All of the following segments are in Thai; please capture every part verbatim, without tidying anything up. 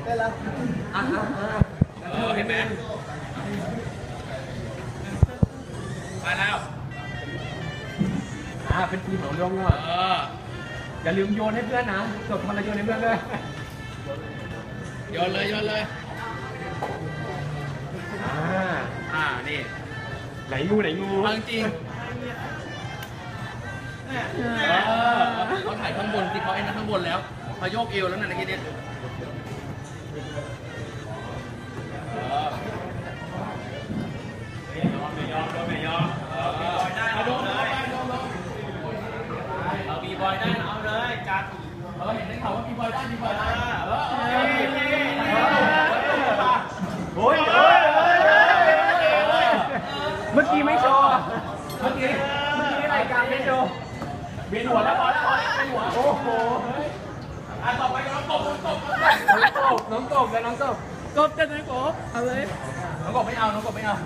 ได้แล้วอ่ะอ่ะอ่ะเออเห็นไหมมาแล้วอ่าเป็นทีมของลงอ่ะเอออย่าลืมโยนให้เพื่อนนะจบทำอะไรโยนให้เพื่อนด้วยโยนเลยโยนเลยอ่าอ่านี่ไหนงูไหนงูจริงเขาถ่ายข้างบนสิเขาไอ้นั่นข้างบนแล้วพอโยกเอวแล้วนั่นนะคิดดิไม่ยอมไม่ยอมไม่ยอมเอาดูเลยเอาบีบอยได้เอาเลยจัดเออเห็นได้ข่าวว่าบีบอยได้บีบอยได้เออโอ้ยเมื่อกี้ไม่โชว์เมื่อกี้เมื่อกี้รายการไม่โชว์เวียนหัวแล้วพอแล้วพอแล้วเป็นหัวโอ้โหอ่ะต่อไปน้องกบน้องกบน้องกบแล้วน้องกบกบจะไหนกบเอาเลยน้องกบไม่เอาน้องกบไม่เอา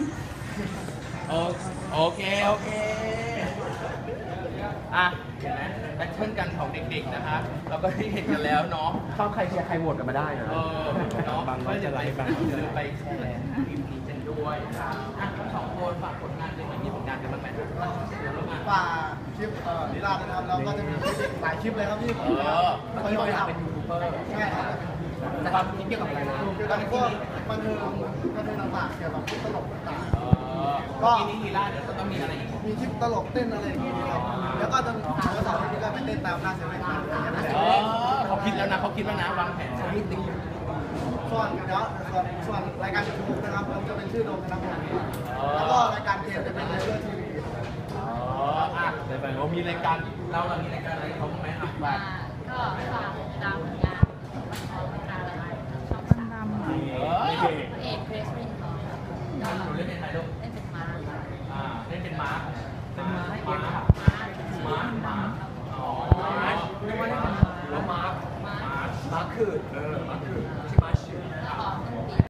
โอเคโอเคอ่ะเห็นไหมแบทเทิลกันของเด็กๆนะครับเราก็ได้เห็นกันแล้วเนาะชอบใครเชียร์ใครโหวตกันมาได้นะเออเนาะบางก็จะไลฟ์บางก็จะไปแชร์คลิปนี้กันด้วยนะครับอ่ะทั้งสองคนฝากผลงานเลยมีผลงานกันบ้างไหมฝากคลิปเอ่อนิราศนะครับเราก็จะมีหลายคลิปเลยครับพี่ผมเออเมื่อกี้เราอยากเป็นยูทูบเบอร์ใช่ครับจะทำคลิปเกี่ยวกับอะไรนะเกี่ยวกับพวกบันเทิงบันเทิงต่างๆเกี่ยวกับคลิปตลกต่างๆก็ทีนี้นิราศเดี๋ยวจะต้องมีอะไรอีกมีคลิปตลกเต้นอะไรอย่างเงี้ยครับแล้วก็จะหาว่าสาวที่ก็ไปเต้นตามหน้าเซเว่นเออเขาคิดแล้วนะเขาคิดแล้วนะวางแผนชีวิตดีส่วนเดี๋ยวส่วนส่วนรายการยูทูบนะครับมันจะเป็นชื่อโดมนะครับผมแล้วก็รายการเกมจะเป็นเรื่องทีวีอ๋ออ่ะเดี๋ยวไปเรามีรายการเราเรามีรายการอะไรเขาไหมครับว่าก็ฝากตามผลงานของรายการอะไรช่องสามเอกเกรซวินทร์หนูเล่นเป็นใครลูกเล่นเป็นม้าอ่าเล่นเป็นม้าเป็นม้าม้าม้าม้าอ๋อเรียกว่าเล่นเป็นม้าม้าม้าคือเออม้าคือใช่ไหมชื่อ